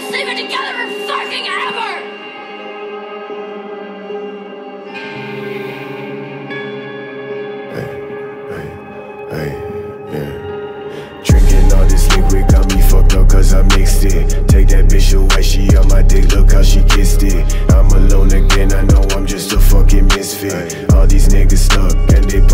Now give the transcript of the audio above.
fucking sleeping together fucking ever! Hey, yeah. Drinking all this liquid got me fucked up cause I mixed it. Take that bitch away, she on my dick, look how she kissed it. I'm alone again, I know I'm just a fucking misfit. All these niggas stuck and they